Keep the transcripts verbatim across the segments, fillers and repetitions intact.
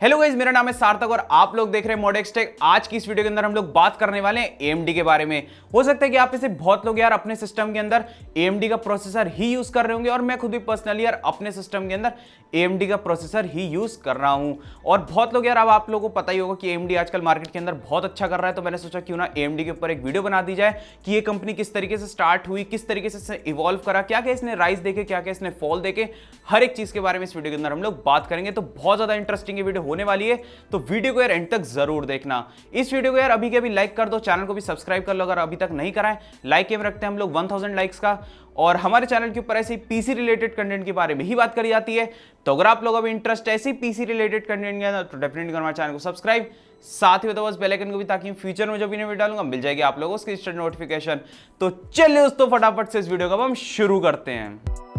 Hello guys, मेरा नाम है सार्थक और आप लोग देख रहे हैं मॉडेक्स टेक। आज की इस वीडियो के अंदर हम लोग बात करने वाले हैं एएमडी के बारे में। हो सकता है कि आप में से बहुत लोग यार अपने सिस्टम के अंदर एएमडी का प्रोसेसर ही यूज कर रहे होंगे और मैं खुद भी पर्सनली यार अपने सिस्टम के अंदर एएमडी का प्रोसेसर ही यूज कर रहा हूं। और बहुत लोग यार, अब आप लोगों को पता ही होगा कि एएमडी आजकल मार्केट के अंदर बहुत अच्छा कर रहा है, तो मैंने सोचा क्यों ना एएमडी के ऊपर एक वीडियो बना दी जाए कि ये कंपनी किस तरीके से स्टार्ट हुई, किस तरीके से इवॉल्व करा, क्या क्या इसने राइज देखे, क्या क्या इसने फॉल देखे, हर एक चीज के बारे में इस वीडियो के अंदर हम लोग बात करेंगे। तो बहुत ज्यादा इंटरेस्टिंग ये वीडियो होने वाली है, तो वीडियो को यार एंड तक जरूर देखना। इस वीडियो को यार अभी के अभी लाइक कर दो, चैनल को भी सब्सक्राइब कर लो अगर अभी तक नहीं करा है। लाइक एम रखते हैं हम लोग एक हज़ार लाइक्स का, और हमारे चैनल के ऊपर ऐसे पीसी रिलेटेड कंटेंट के बारे में ही बात करी जाती है। तो अगर आप लोग अभी इंटरेस्ट है ऐसे पीसी रिलेटेड कंटेंट के अंदर तो डेफिनेटली हमारे चैनल को सब्सक्राइब, साथ ही बस बेल आइकन को भी, ताकि फ्यूचर में जो भी वीडियो डालूंगा मिल जाएगी आप लोगों को उसकी इंस्टेंट नोटिफिकेशन। तो चलिए दोस्तों फटाफट से इस वीडियो को हम शुरू करते हैं।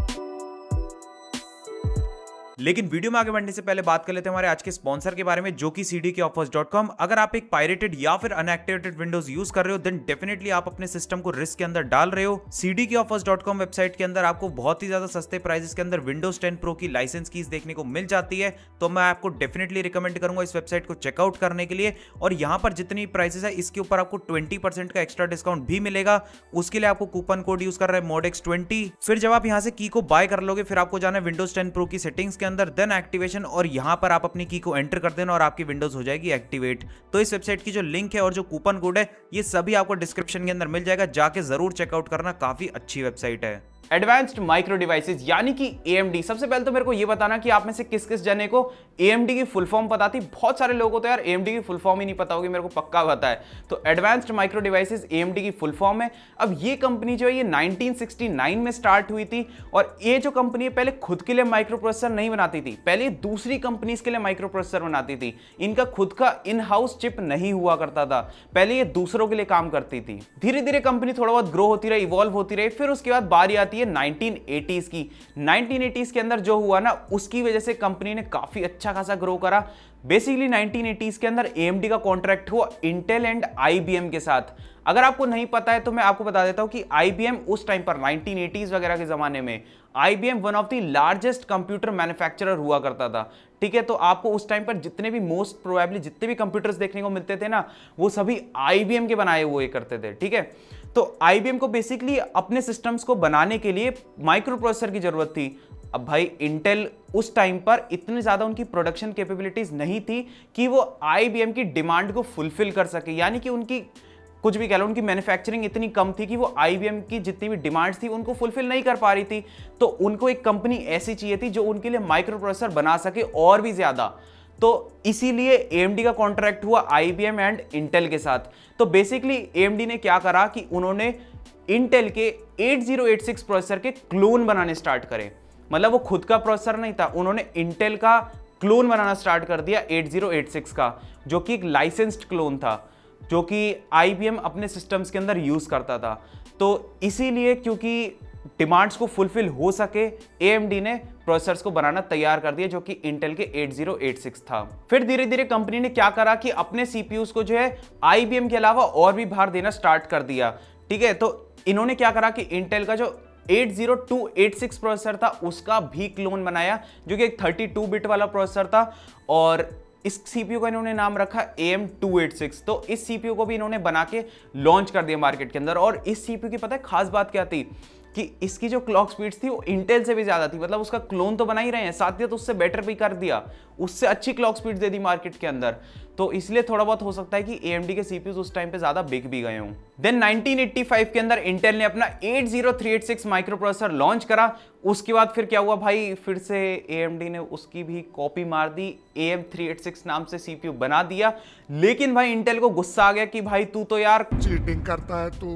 लेकिन वीडियो में आगे बढ़ने से पहले बात कर लेते हैं हमारे आज के स्पॉन्सर के बारे में, जो कि C D key offers dot com. अगर आप एक पायरेटेड या फिर अनएक्टिवेटेड विंडोज यूज कर रहे हो देन डेफिनेटली आप अपने सिस्टम को रिस्क के अंदर डाल रहे हो। C D key offers dot com website के अंदर आपको बहुत ही ज्यादा सस्ते प्राइसेस के अंदर विंडोज टेन प्रो की लाइसेंस कीज देखने को मिल जाती है। तो मैं आपको डेफिनेटली रिकमेंड करूंगा इस वेबसाइट को चेकआउट करने के लिए। और यहाँ पर जितनी प्राइसेस है इसके ऊपर आपको ट्वेंटी परसेंट का एक्स्ट्रा डिस्काउंट भी मिलेगा। उसके लिए आपको कूपन कोड यूज कर रहे हैं मॉडेक्स ट्वेंटी। फिर जब आप यहाँ से की को बाय कर लोगे फिर आपको जाना है विंडोज टेन प्रो की सेटिंग्स के अंदर, देन एक्टिवेशन, और यहां पर आप अपनी की को एंटर कर देना और आपकी विंडोज हो जाएगी एक्टिवेट। तो इस वेबसाइट की जो लिंक है और जो कूपन कोड है ये सभी आपको डिस्क्रिप्शन के अंदर मिल जाएगा, जाके जरूर चेकआउट करना, काफी अच्छी वेबसाइट है। एडवांस्ड माइक्रो डिवाइसेस यानी कि एएमडी। सबसे पहले तो मेरे को ये बताना कि आप में से किस किस जने को एएमडी की फुल फॉर्म पता थी। बहुत सारे लोगों को तो यार एएमडी की फुल फॉर्म ही नहीं पता होगी, मेरे को पक्का पता है। तो एडवांस्ड माइक्रो डिवाइसेस एएमडी की फुल फॉर्म है। अब ये कंपनी जो है ये नाइनटीन सिक्सटी नाइन में स्टार्ट हुई थी, और ये जो कंपनी है पहले खुद के लिए माइक्रो प्रोसेसर नहीं बनाती थी, पहले दूसरी कंपनीज के लिए माइक्रो प्रोसेसर बनाती थी। इनका खुद का इन हाउस चिप नहीं हुआ करता था, पहले ये दूसरों के लिए काम करती थी। धीरे धीरे कंपनी थोड़ा बहुत ग्रो होती रही, इवॉल्व होती रही। फिर उसके बाद बारी आती है नाइनटीन एटीज़ की। नाइनटीन एटीज़ के अंदर जो हुआ ना उसकी वजह से कंपनी ने काफी अच्छा खासा ग्रो करा। बेसिकली नाइनटीन एटीज़ के अंदर एएमडी का कॉन्ट्रैक्ट हुआ इंटेल एंड आईबीएम के साथ। अगर आपको नहीं पता है तो मैं आपको बता देता हूं कि आईबीएम उस टाइम पर नाइनटीन एटीज़ वगैरह के जमाने में IBM one of the largest computer manufacturer हुआ करता था। ठीक है, तो आपको उस टाइम पर जितने भी मोस्ट प्रोबेबली जितने भी कंप्यूटर्स देखने को मिलते थे ना वो सभी आईबीएम के बनाए हुए करते थे। ठीक है, तो आईबीएम को बेसिकली अपने सिस्टम्स को बनाने के लिए माइक्रो प्रोसेसर की जरूरत थी। अब भाई इंटेल उस टाइम पर इतनी ज्यादा उनकी प्रोडक्शन कैपेबिलिटीज नहीं थी कि वो आईबीएम की डिमांड को फुलफिल कर सके, यानी कि उनकी कुछ भी कह लो उनकी मैन्युफैक्चरिंग इतनी कम थी कि वो आईबीएम की जितनी भी डिमांड्स थी उनको फुलफिल नहीं कर पा रही थी। तो उनको एक कंपनी ऐसी चाहिए थी जो उनके लिए माइक्रो प्रोसेसर बना सके और भी ज्यादा। तो इसीलिए एएमडी का कॉन्ट्रैक्ट हुआ आईबीएम एंड इंटेल के साथ। तो बेसिकली एएमडी ने क्या करा कि उन्होंने इंटेल के eight zero eight six processor के क्लोन बनाने स्टार्ट करे। मतलब वो खुद का प्रोसेसर नहीं था, उन्होंने इंटेल का क्लोन बनाना स्टार्ट कर दिया एट ज़ीरो एट सिक्स का, जो कि एक लाइसेंस्ड क्लोन था जो कि आईबीएम अपने सिस्टम्स के अंदर यूज करता था। तो इसीलिए क्योंकि डिमांड्स को फुलफिल हो सके एएमडी ने प्रोसेसर्स को बनाना तैयार कर दिया, जो कि इंटेल के एट ज़ीरो एट सिक्स था। फिर धीरे धीरे कंपनी ने क्या करा कि अपने सीपीयूज को जो है आईबीएम के अलावा और भी बाहर देना स्टार्ट कर दिया। ठीक है, तो इन्होंने क्या करा कि इंटेल का जो eight zero two eight six processor था उसका भी क्लोन बनाया, जो कि एक थर्टी टू बिट वाला प्रोसेसर था, और इस सीपीयू का इन्होंने नाम रखा A M two eight six. तो इस सीपीयू को भी इन्होंने बना के लॉन्च कर दिया मार्केट के अंदर। और इस सीपीयू की पता है खास बात क्या थी कि इसकी जो क्लॉक स्पीड थी वो इंटेल से भी ज्यादा थी। मतलब उसका क्लोन तो बना ही रहे हैं, साथ ही तो उससे बेटर भी कर दिया, उससे अच्छी क्लॉक स्पीड दे दी मार्केट के अंदर। तो इसलिए थोड़ा बहुत हो सकता है कि एएमडी के सीपीयूज उस टाइम पे ज्यादा बिक भी गए हों। देन नाइनटीन एटी फाइव के अंदर इंटेल ने अपना eight zero three eight six micro processor launch करा। उसके बाद फिर क्या हुआ भाई, फिर से एएमडी ने उसकी भी कॉपी मार दी, A M three eight six नाम से सीपीयू बना दिया। लेकिन भाई इंटेल को गुस्सा आ गया कि भाई तू तो यार चीटिंग करता है, तू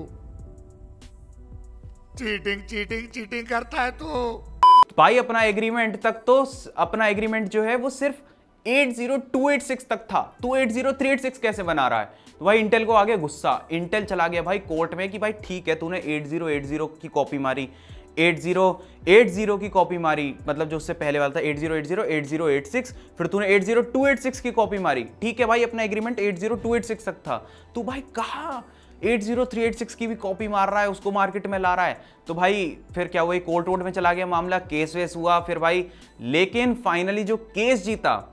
चीटिंग चीटिंग चीटिंग करता है तू। भाई अपना एग्रीमेंट तक तो अपना एग्रीमेंट जो है वो सिर्फ eight zero two eight six तक था, तू eight zero three eight six कैसे बना रहा है। तो भाई इंटेल को आ गया गुस्सा, इंटेल चला गया भाई कोर्ट में कि भाई ठीक है तूने एट ज़ीरो एट ज़ीरो की कॉपी मारी, एट ज़ीरो एट ज़ीरो की कॉपी मारी, मतलब जो उससे पहले वाला था eight zero eight zero eight zero eight six, फिर तूने eight zero two eight six की कॉपी मारी। ठीक है भाई अपना agreement eight zero two eight six तक था, तू भाई कहा eight zero three eight six की भी कॉपी मार रहा है, उसको मार्केट में ला रहा है। तो भाई फिर क्या हुआ, कोर्ट वोर्ट में चला गया मामला, केस वेस हुआ फिर भाई, लेकिन फाइनली जो केस जीता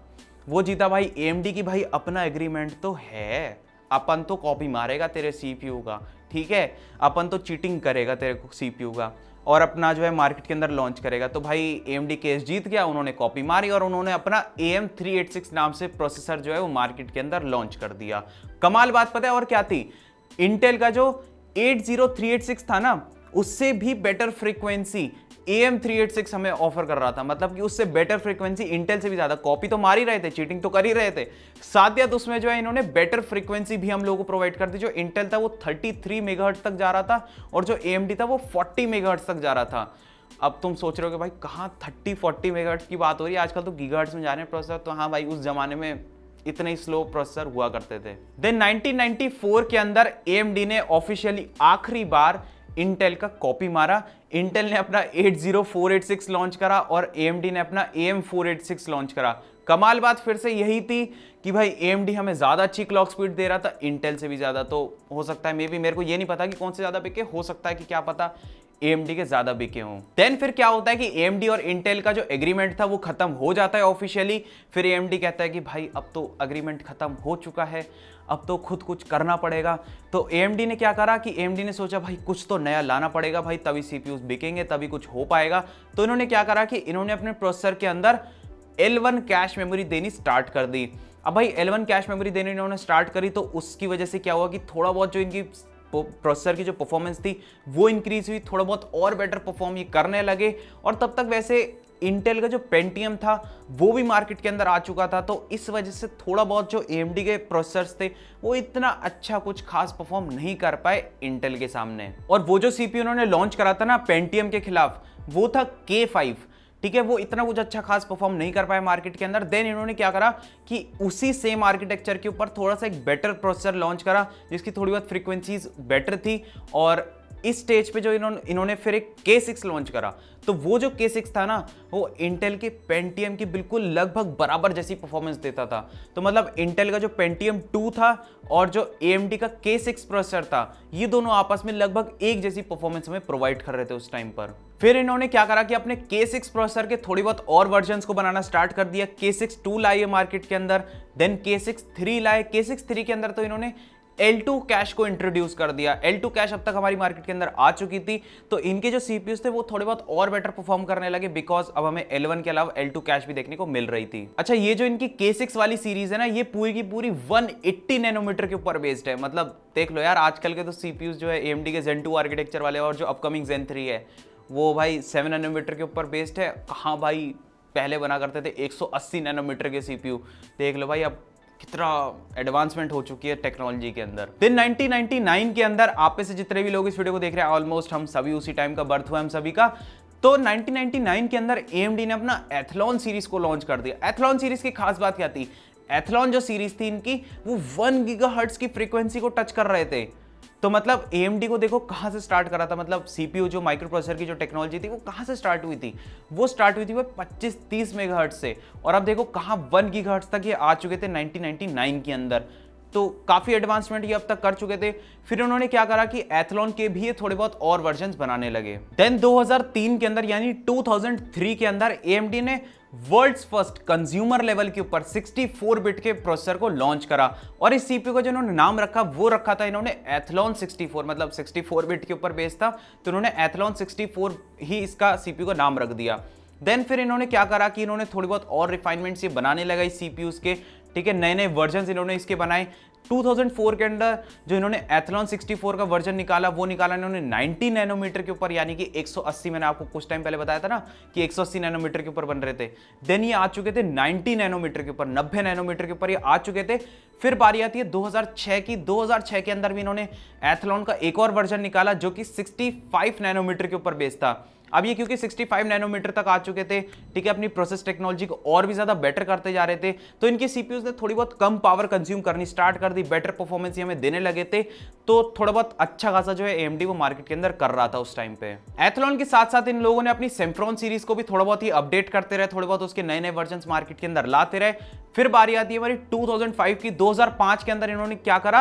वो जीता भाई एएमडी की भाई अपना एग्रीमेंट तो है, अपन तो कॉपी मारेगा तेरे सीपीयू का, ठीक है, अपन तो चीटिंग करेगा तेरे सीपीयू का और अपना जो है मार्केट के अंदर लॉन्च करेगा। तो भाई एएमडी केस जीत गया, उन्होंने कॉपी मारी और उन्होंने अपना A M three eight six नाम से प्रोसेसर जो है वो मार्केट के अंदर लॉन्च कर दिया। कमाल बात पता है और क्या थी, इंटेल का जो eight zero three eight six था ना, उससे भी better frequency A M three eight six हमें ऑफर कर रहा था, मतलब कि उससे बेटर फ्रीक्वेंसी इंटेल से भी ज्यादा। कॉपी तो मार ही रहे थे, चीटिंग तो कर ही रहे थे, साथ ही उसमें जो है इन्होंने बेटर फ्रीक्वेंसी भी हम लोगों को प्रोवाइड कर दी। जो इंटेल था वो थर्टी थ्री मेगाहर्ट्ज तक जा रहा था और जो एएमडी था वो फोर्टी मेगाहर्ट्ज तक जा रहा था। अब तुम सोच रहे हो कि भाई कहाँ थर्टी फोर्टी मेगाहर्ट्ज की बात हो रही है, आजकल तो गीगाहर्ट्ज में जा रहे हैं प्रोसेसर। तो हाँ भाई, उस जमाने में इतने ही स्लो प्रोसेसर हुआ करते थे। देन नाइनटीन नाइंटी फोर के अंदर एएमडी ने ऑफिशियली आखिरी बार इंटेल का कॉपी मारा। इंटेल ने अपना eight zero four eight six launch करा और एएमडी ने अपना A M four eight six launch करा। कमाल बात फिर से यही थी कि भाई एएमडी हमें ज्यादा अच्छी क्लॉक स्पीड दे रहा था, इंटेल से भी ज्यादा। तो हो सकता है मे बी, मेरे को ये नहीं पता कि कौन से ज्यादा बिके, हो सकता है कि क्या पता एएमडी के ज्यादा बिके हों। देन फिर क्या होता है कि एएमडी और इंटेल का जो एग्रीमेंट था वो खत्म हो जाता है ऑफिशियली। फिर एएमडी कहता है कि भाई अब तो एग्रीमेंट खत्म हो चुका है, अब तो खुद कुछ करना पड़ेगा। तो एएमडी ने क्या करा कि एएमडी ने सोचा भाई कुछ तो नया लाना पड़ेगा भाई, तभी सीपीयूज बिकेंगे, तभी कुछ हो पाएगा। तो इन्होंने क्या करा कि इन्होंने अपने प्रोसेसर के अंदर एल वन कैश मेमोरी देनी स्टार्ट कर दी। अब भाई एल वन कैश मेमोरी देनी इन्होंने स्टार्ट करी तो उसकी वजह से क्या हुआ कि थोड़ा बहुत जो इनकी प्रोसेसर की जो परफॉर्मेंस थी वो इंक्रीज हुई, थोड़ा बहुत और बेटर परफॉर्म ये करने लगे। और तब तक वैसे इंटेल का जो पेंटियम था वो भी मार्केट के अंदर आ चुका था, तो इस वजह से थोड़ा बहुत जो एएमडी के प्रोसेसर्स थे वो इतना अच्छा कुछ खास परफॉर्म नहीं कर पाए इंटेल के सामने। और वो जो सीपीयू उन्होंने लॉन्च करा था ना पेंटियम के खिलाफ, वो था के फाइव, ठीक है, वो इतना कुछ अच्छा खास परफॉर्म नहीं कर पाया मार्केट के अंदर। देन इन्होंने क्या करा कि उसी सेम आर्किटेक्चर के ऊपर थोड़ा सा एक बेटर प्रोसेसर लॉन्च करा जिसकी थोड़ी बहुत फ्रीक्वेंसीज बेटर थी। और इस स्टेज पे जो इन्होंने इन्होंने फिर एक के सिक्स लॉन्च करा, तो वो जो के सिक्स था ना वो इंटेल के पेंटियम की बिल्कुल लगभग बराबर जैसी परफॉर्मेंस देता था। तो मतलब इंटेल का जो पेंटियम टू था और जो एएमडी का के सिक्स प्रोसेसर था, ये दोनों आपस में लगभग एक जैसी परफॉर्मेंस हमें प्रोवाइड कर रहे थे उस टाइम पर। फिर इन्होंने क्या करा कि अपने के सिक्स प्रोसेसर के थोड़ी बहुत और वर्जन्स को बनाना स्टार्ट कर दिया। के सिक्स टू लाए मार्केट के अंदर, देन के सिक्स थ्री लाए। के सिक्स थ्री के अंदर तो इन्होंने एल टू कैश को इंट्रोड्यूस कर दिया। एल टू कैश अब तक हमारी मार्केट के अंदर आ चुकी थी, तो इनके जो सीपीयूज थे वो थोड़े बहुत और बेटर परफॉर्म करने लगे बिकॉज अब हमें एल वन के अलावा एल टू कैश भी देखने को मिल रही थी। अच्छा, ये जो इनकी के सिक्स वाली सीरीज है ना, ये पूरी की पूरी वन एट्टी नैनोमीटर के ऊपर बेस्ड है। मतलब देख लो यार, आजकल के तो सीपीयूज जो है एएमडी के जेन टू आर्किटेक्चर वाले और जो अपकमिंग जेन थ्री है वो भाई सेवन नैनोमीटर के ऊपर बेस्ड है। कहाँ भाई, पहले बना करते थे एक सौ अस्सी नैनोमीटर के सीपीयू। देख लो भाई अब कितना एडवांसमेंट हो चुकी है टेक्नोलॉजी के अंदर। दिन नाइनटीन नाइंटी नाइन के अंदर आप में से जितने भी लोग इस वीडियो को देख रहे हैं, ऑलमोस्ट हम सभी उसी टाइम का बर्थ हुआ हम सभी का। तो नाइनटीन नाइंटी नाइन के अंदर एएमडी ने अपना एथलॉन सीरीज को लॉन्च कर दिया। एथलॉन सीरीज की खास बात क्या थी, एथलॉन जो सीरीज थी इनकी वो वन गीगाहर्ट्ज की फ्रीक्वेंसी को टच कर रहे थे। तो मतलब एएमडी को देखो कहां से स्टार्ट करा था, मतलब सीपीयू जो माइक्रो प्रोसेसर की जो टेक्नोलॉजी थी वो कहां से स्टार्ट हुई थी, वो स्टार्ट हुई थी वो पच्चीस तीस मेगाहर्ट्ज से। और अब देखो कहां वन गीगाहर्ट्ज तक ये आ चुके थे नाइनटीन नाइंटी नाइन के अंदर। तो काफी एडवांसमेंट ये अब तक कर चुके थे। फिर उन्होंने क्या करा कि एथलॉन के भी थोड़े बहुत और वर्जन्स बनाने लगे। देन दो हज़ार तीन के अंदर यानी दो हज़ार तीन के अंदर एएमडी ने वर्ल्ड्स फर्स्ट कंज्यूमर लेवल के ऊपर सिक्सटी फोर बिट के प्रोसेसर को लॉन्च करा। और इस सीपीयू का जो इन्होंने नाम रखा वो रखा था इन्होंने एथलॉन सिक्सटी फोर, मतलब सिक्सटी फोर बिट के ऊपर बेस था तो इन्होंने एथलॉन सिक्सटी फोर ही इसका सीपीयू का नाम रख दिया। देन फिर इन्होंने क्या करा कि इन्होंने थोड़ी बहुत और रिफाइनमेंट्स ये बनाने लगा इस सीपीयूज के, ठीक है, नए नए वर्जन इन्होंने इसके बनाए। दो हज़ार चार के अंदर जो इन्होंने एथलॉन सिक्सटी फोर का वर्जन निकाला वो निकाला इन्होंने नब्बे नैनोमीटर के ऊपर, यानी कि एक सौ अस्सी, मैंने आपको कुछ टाइम पहले बताया था ना कि एक सौ अस्सी नैनोमीटर के ऊपर बन रहे थे। देन ये आ चुके थे नब्बे नैनोमीटर के ऊपर, नब्बे नैनोमीटर के ऊपर ये आ चुके थे। फिर बारी आती है दो हज़ार छह की। दो हज़ार छह के अंदर भी इन्होंने एथलॉन का एक और वर्जन निकाला जो कि पैंसठ नैनोमीटर के ऊपर बेस था। अब ये क्योंकि पैंसठ नैनोमीटर तक आ चुके थे, ठीक है, अपनी प्रोसेस टेक्नोलॉजी को और भी ज्यादा बेटर करते जा रहे थे, तो इनके सीपीयूज ने थोड़ी बहुत कम पावर कंज्यूम करनी स्टार्ट कर दी, बेटर परफॉर्मेंस हमें देने लगे थे। तो थोड़ा बहुत अच्छा खासा जो है एएमडी वो मार्केट के अंदर कर रहा था उस टाइम पे। एथलॉन के साथ साथ इन लोगों ने अपनी सेम्फ्रॉन सीरीज को भी थोड़ा बहुत ही अपडेट करते रहे, थोड़े बहुत उसके नए नए वर्जन मार्केट के अंदर लाते रहे। फिर बारी आती है हमारी दो हज़ार पाँच की। दो हज़ार पाँच के अंदर इन्होंने क्या करा,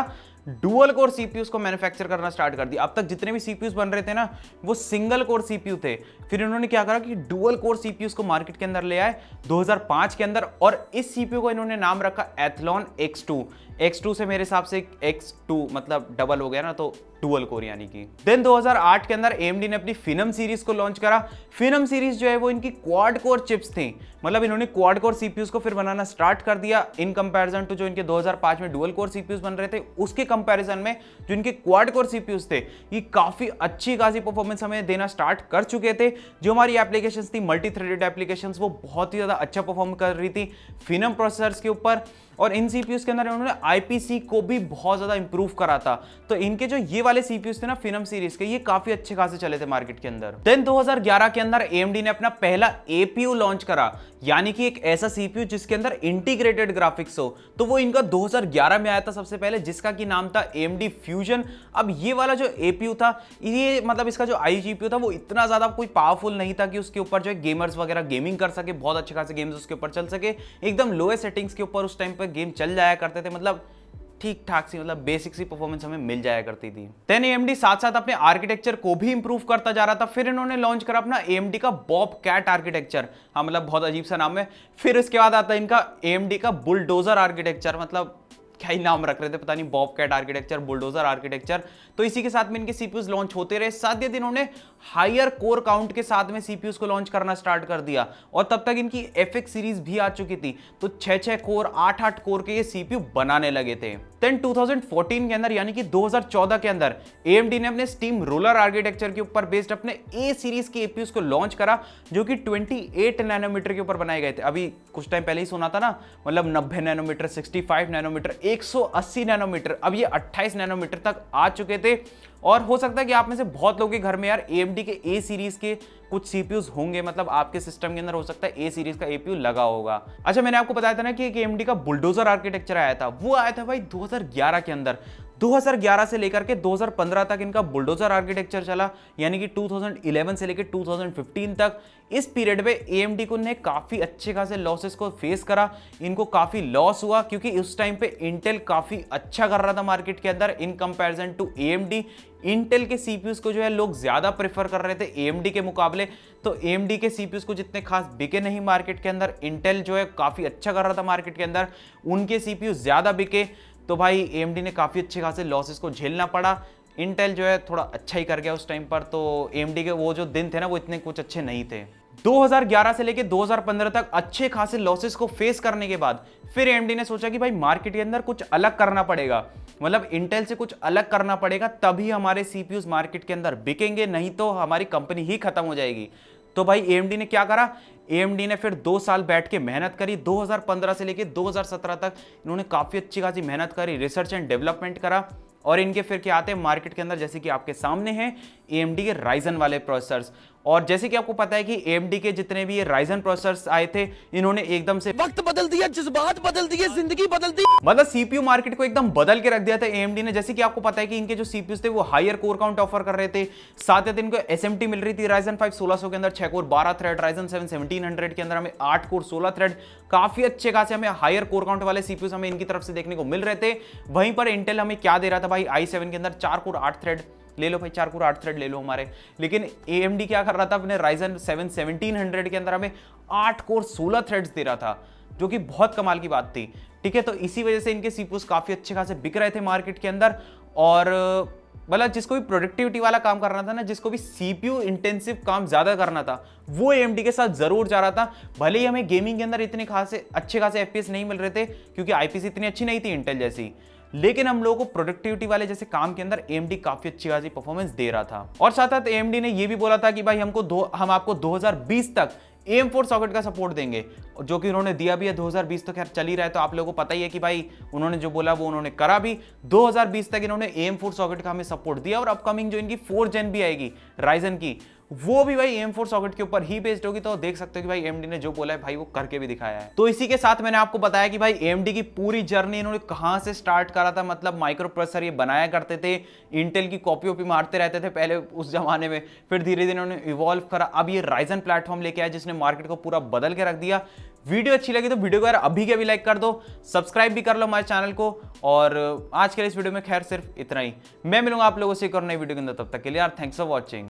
डुअल कोर सीपीयूज को मैन्युफैक्चर करना स्टार्ट कर दिया। अब तक जितने भी सीपीयूज बन रहे थे ना वो सिंगल कोर सीपीयू थे। फिर इन्होंने क्या करा कि डुअल कोर सीपीयूज को मार्केट के अंदर ले आए दो हज़ार पाँच के अंदर, और इस सीपीयू को इन्होंने नाम रखा Athlon X two. X two से मेरे हिसाब से एक्स टू मतलब डबल हो गया ना, तो डुअल कोर यानी कि। देन दो हज़ार आठ के अंदर एएमडी ने अपनी फिनम सीरीज को लॉन्च करा। फिनम सीरीज जो है वो इनकी क्वाड कोर चिप्स थी, मतलब इन्होंने क्वाड कोर सीपीयूज को फिर बनाना स्टार्ट कर दिया इन कंपैरिजन टू जो इनके दो हज़ार पाँच में डुअल कोर सीपीयूज बन रहे थे। उसके कंपैरिजन में जो इनके क्वाड कोर सीपीयूज थे ये काफी अच्छी खासी परफॉर्मेंस हमें देना स्टार्ट कर चुके थे। जो हमारी एप्लीकेशंस थी मल्टी थ्रेडेड एप्लीकेशंस वो बहुत ही ज्यादा अच्छा परफॉर्म कर रही थी फिनम प्रोसेसर्स के ऊपर, और इन सीपीयूज के अंदर इन्होंने आईपीसी को भी बहुत ज्यादा इंप्रूव करा था। तो इनके जो ये वाले सीपीयूज थे ना फिनम सीरीज के, ये काफी अच्छे खासे चले थे मार्केट के अंदर। देन दो हज़ार ग्यारह के अंदर एएमडी ने अपना पहला एपीयू लॉन्च करा, यानी कि एक ऐसा सीपीयू जिसके अंदर इंटीग्रेटेड ग्राफिक्स हो। तो वो इनका दो हज़ार ग्यारह में आया था सबसे पहले, जिसका की नाम था एएमडी फ्यूजन। अब ये वाला जो एपीयू था, ये मतलब इसका जो आईजीपीयू था वो इतना ज्यादा कोई पावरफुल नहीं था कि उसके ऊपर जो है गेमर्स वगैरह गेमिंग कर सके, बहुत अच्छे खासे गेम्स उसके ऊपर चल सके। एकदम लोएस्ट सेटिंग्स के ऊपर उस टाइम पर गेम चल जाया करते थे, मतलब ठीक ठाक सी, मतलब बेसिक सी परफॉर्मेंस हमें मिल जाया करती थी। देन एएमडी साथ साथ अपने आर्किटेक्चर को भी इंप्रूव करता जा रहा था। फिर इन्होंने लॉन्च करा अपना एएमडी का बॉब कैट आर्किटेक्चर। हाँ, मतलब बहुत अजीब सा नाम है। फिर इसके बाद आता है इनका एएमडी का बुलडोजर आर्किटेक्चर, मतलब क्या ही नाम रख रहे थे पता नहीं, Bobcat architecture, Bulldozer architecture. तो इसी के साथ में इनके सीपीयूज लॉन्च होते रहे। साथ ही इन्होंने हायर कोर काउंट के साथ में सीपीयूज को लॉन्च करना स्टार्ट कर दिया, और तब तक इनकी एफएक्स सीरीज भी आ चुकी थी। तो छह छह कोर आठ आठ कोर के ये सीपीयू बनाने लगे थे। देन दो हज़ार चौदह के अंदर यानी कि दो हज़ार चौदह के अंदर एएमडी ने अपने स्टीम रोलर आर्किटेक्चर के ऊपर बेस्ड अपने ए सीरीज के एपीयूज को लॉन्च करा, जो कि अट्ठाईस नैनोमीटर के ऊपर बनाए गए थे। अभी कुछ टाइम पहले ही सुना था ना, मतलब नब्बे नैनोमीटर, पैंसठ नैनोमीटर, एक सौ अस्सी नैनोमीटर, अब ये अट्ठाईस नैनोमीटर तक आ चुके थे। और हो सकता है कि आप में से बहुत लोगों के घर में यार एएमडी के ए सीरीज के कुछ सीपीयूज होंगे, मतलब आपके सिस्टम के अंदर हो सकता है ए सीरीज का एपीयू लगा होगा। अच्छा, मैंने आपको बताया था ना कि एक एएमडी का बुलडोजर आर्किटेक्चर आया था, वो आया था भाई दो हज़ार ग्यारह के अंदर। दो हज़ार ग्यारह से लेकर के दो हज़ार पंद्रह तक इनका बुलडोजर आर्किटेक्चर चला, यानी कि दो हज़ार ग्यारह से लेकर दो हज़ार पंद्रह तक। इस पीरियड में एएमडी को ने काफी अच्छे खासे लॉसेस को फेस करा, इनको काफी लॉस हुआ, क्योंकि उस टाइम पे इंटेल काफी अच्छा कर रहा था मार्केट के अंदर in comparison to AMD. Intel के सीपीयूज को जो है लोग ज्यादा प्रेफर कर रहे थे एएमडी के मुकाबले। तो एएमडी के सीपीयूज को जितने खास बिके नहीं मार्केट के अंदर, इंटेल जो है काफी अच्छा कर रहा था मार्केट के अंदर, उनके सीपीयूज ज्यादा बिके। तो भाई एएमडी ने काफी अच्छे खासे लॉसेस को झेलना पड़ा। इंटेल जो है थोड़ा अच्छा ही कर गया उस टाइम पर, तो एएमडी के वो जो दिन थे ना वो इतने कुछ अच्छे नहीं थे। दो हज़ार ग्यारह से लेकर दो हज़ार पंद्रह तक अच्छे खासे लॉसेस को फेस करने के बाद फिर एएमडी ने सोचा कि भाई मार्केट के अंदर कुछ अलग करना पड़ेगा, मतलब इंटेल से कुछ अलग करना पड़ेगा, तभी हमारे सीपीयूज मार्केट के अंदर बिकेंगे, नहीं तो हमारी कंपनी ही खत्म हो जाएगी। तो भाई एएमडी ने क्या करा, एएमडी ने फिर दो साल बैठ के मेहनत करी। दो हज़ार पंद्रह से लेकर दो हज़ार सत्रह तक इन्होंने काफी अच्छी खासी मेहनत करी, रिसर्च एंड डेवलपमेंट करा, और इनके फिर क्या आते हैं मार्केट के अंदर, जैसे कि आपके सामने हैं एएमडी के राइजन वाले प्रोसेसर्स। और जैसे कि आपको पता है कि एएमडी के जितने भी ये राइजन प्रोसेसर्स आए थे, इन्होंने एकदम से वक्त बदल दिया, जज्बात बदल दिए, जिंदगी बदल दी, मतलब सीपीयू मार्केट को एकदम बदल के रख दिया था एएमडी ने। जैसे कि आपको पता है कि इनके जो सीपीयूज थे वो हायर कोर काउंट ऑफर कर रहे थे, साथ ही इनको एसएमटी मिल रही थी राइजन फाइव सोलह सौ के अंदर छह कोर बारह thread, Ryzen seven seventeen hundred के अंदर हमें आठ कोर सोलह थ्रेड, काफी अच्छे खासे हमें हायर कोर काउंट वाले सीपीयूज हमें इनकी तरफ से देखने को मिल रहे थे। वहीं पर इंटेल हमें क्या दे रहा था भाई, आई सेवन के अंदर चार कोर आठ थ्रेड ले लो भाई, चार कोर आठ थ्रेड ले लो हमारे। लेकिन एएमडी क्या कर रहा था, अपने राइजन सेवन सेवनटीन हंड्रेड के अंदर हमें आठ कोर सोलह थ्रेड्स दे रहा था, जो कि बहुत कमाल की बात थी। ठीक है, तो इसी वजह से इनके सीपीयूज काफी अच्छे खासे बिक रहे थे मार्केट के अंदर। और मतलब जिसको भी प्रोडक्टिविटी वाला काम करना था ना, जिसको भी सीपीयू इंटेंसिव काम ज्यादा करना था, वो एएमडी के साथ जरूर जा रहा था। भले ही हमें गेमिंग के अंदर इतने खासे अच्छे खासे एफपीएस नहीं मिल रहे थे, क्योंकि आईपीसी इतनी अच्छी नहीं थी इंटेल जैसी, लेकिन हम लोगों को प्रोडक्टिविटी वाले जैसे काम के अंदर एएमडी काफी अच्छी खासी परफॉर्मेंस दे रहा था। और साथ साथ एएमडी ने ये भी बोला था कि भाई हमको दो हम आपको दो हज़ार बीस तक ए एम फोर सॉकेट का सपोर्ट देंगे, जो कि उन्होंने दिया भी है। दो हज़ार बीस तो खैर चल ही रहा है, तो आप लोगों को पता ही है कि भाई उन्होंने जो बोला वो उन्होंने करा भी। दो हज़ार बीस तक इन्होंने ए एम फोर सॉकेट का हमें सपोर्ट दिया, और अपकमिंग जो इनकी फोर जेन भी आएगी राइजन की, वो भी भाई एम फोर सॉकेट के ऊपर ही बेस्ड होगी। तो देख सकते हो कि भाई एएमडी ने जो बोला है भाई वो करके भी दिखाया है। तो इसी के साथ मैंने आपको बताया कि भाई एएमडी की पूरी जर्नी इन्होंने कहां से स्टार्ट करा था, मतलब माइक्रो प्रोसेसर ये बनाया करते थे, इंटेल की कॉपी वॉपी मारते रहते थे पहले उस जमाने में, फिर धीरे धीरे इन्होंने इवॉल्व करा, अब ये राइजन प्लेटफॉर्म लेके आया जिसने मार्केट को पूरा बदल के रख दिया। वीडियो अच्छी लगी तो वीडियो को यार अभी के अभी लाइक कर दो, सब्सक्राइब भी कर लो हमारे चैनल को। और आज के लिए इस वीडियो में खैर सिर्फ इतना ही, मैं मिलूंगा आप लोगों से एक और नई वीडियो के अंदर, तब तक के लिए यार थैंक्स फॉर वॉचिंग।